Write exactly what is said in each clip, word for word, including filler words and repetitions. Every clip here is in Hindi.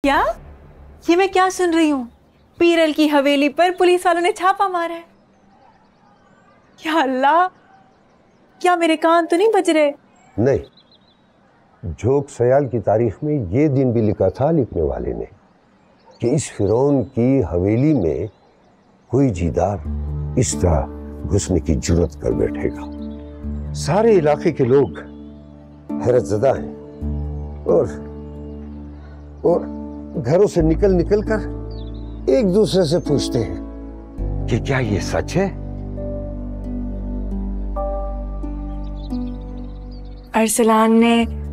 क्या? ये मैं क्या सुन रही हूँ? पीरल की हवेली पर पुलिस वालों ने छापा मारा है। या अल्लाह, क्या मेरे कान तो नहीं बज रहे? नहीं, जोक सयाल की तारीख में ये दिन भी लिखा था लिखने वाले ने कि इस फिरौन की हवेली में कोई जीदार इस तरह घुसने की जुर्रत कर बैठेगा। सारे इलाके के लोग हैरतज़दा हैं और और घरों से निकल निकल कर एक दूसरे से पूछते हैं कि क्या ये सच है। अरसलान ने,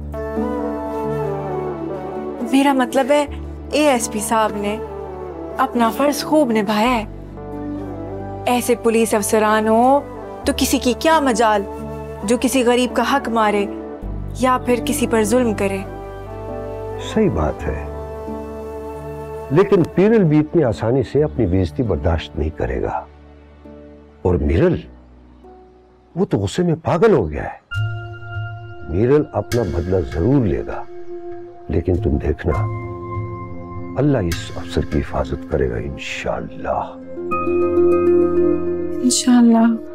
मेरा मतलब है एएसपी साहब ने अपना फर्ज खूब निभाया है। ऐसे पुलिस अफसरान हो तो किसी की क्या मजाल जो किसी गरीब का हक मारे या फिर किसी पर जुल्म करे। सही बात है, लेकिन पीरल भी इतनी आसानी से अपनी बेइज्जती बर्दाश्त नहीं करेगा। और मीरल, वो तो गुस्से में पागल हो गया है। मीरल अपना बदला जरूर लेगा, लेकिन तुम देखना अल्लाह इस अफसर की हिफाजत करेगा इंशाअल्लाह। इंशाअल्लाह।